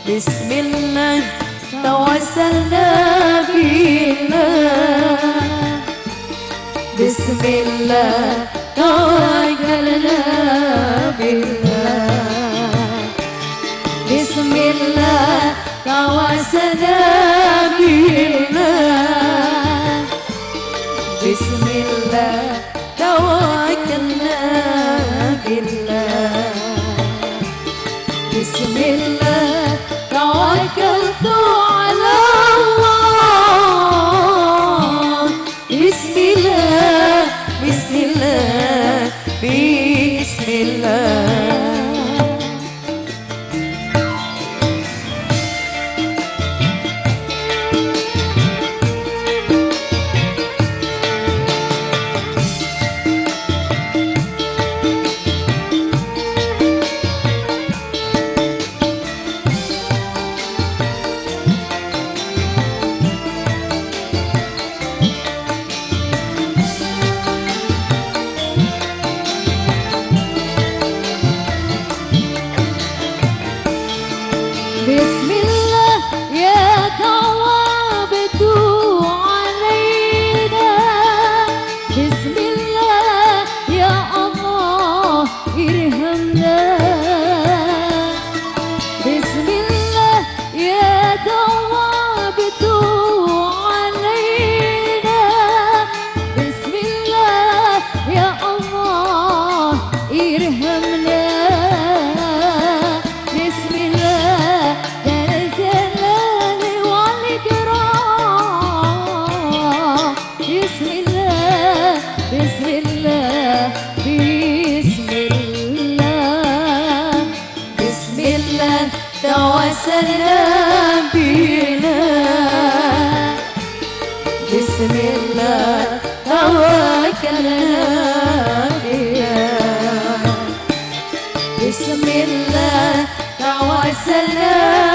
بسم الله توسلنا بالله، بسم الله توكلنا بالله، بسم الله توسلنا بالله، بسم الله توكلنا بالله، بسم الله توكلت على الله، بسم الله بسم الله بسم الله. بسم الله يا توابت علينا، بسم الله يا الله ارحمنا، بسم الله يا توابت علينا، بسم الله يا الله ارحمنا، بسم الله بسم الله بسم الله بسم الله، بسم الله توسلنا بالله، بسم الله توكلنا بالله، بسم الله توسلنا